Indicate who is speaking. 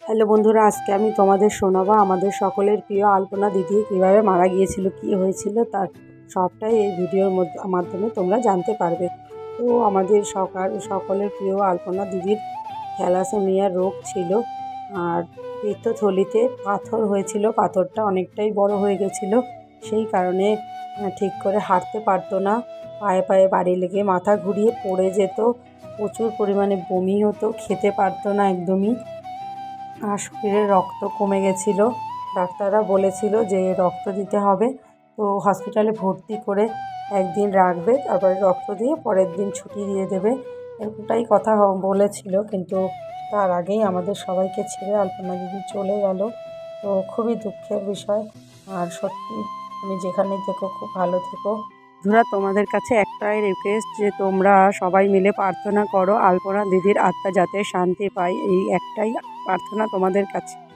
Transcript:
Speaker 1: Hello বন্ধুরা, আজকে আমি তোমাদের শোনাবো আমাদের সকলের প্রিয় আলপনা দিদি কীভাবে মারা গিয়েছিল, কী হয়েছিল তার সবটাই এই ভিডিওর মাধ্যমে তোমরা জানতে পারবে। তো আমাদের সকলের প্রিয় আলপনা দিদির থ্যালাসেমিয়া রোগ ছিল, আর পিত্তথলিতে পাথর হয়েছিল। পাথরটা অনেকটাই বড় হয়ে গেছিলো, সেই কারণে ঠিক করে হাঁটতে পারতো না। পায়ে পায়ে বাড়ি লেগে মাথা ঘুরিয়ে পড়ে যেত, প্রচুর পরিমাণে বমি হতো, খেতে পারতো না একদমই, আর শরীরে রক্ত কমে গেছিলো। ডাক্তাররা বলেছিল যে রক্ত দিতে হবে, তো হসপিটালে ভর্তি করে একদিন রাখবে, তারপরে রক্ত দিয়ে পরের দিন ছুটি দিয়ে দেবে, এরকমটাই কথা বলেছিল। কিন্তু তার আগেই আমাদের সবাইকে ছেড়ে আলপনা দিদি চলে গেল। তো খুবই দুঃখের বিষয়। আর সত্যি তুমি যেখানেই থেকো খুব ভালো থেকো। বন্ধুরা, তোমাদের কাছে একটাই রিকোয়েস্ট যে তোমরা সবাই মিলে প্রার্থনা করো আলপনা দিদির আত্মা যাতে শান্তি পায়, এই একটাই প্রার্থনা তোমাদের কাছে।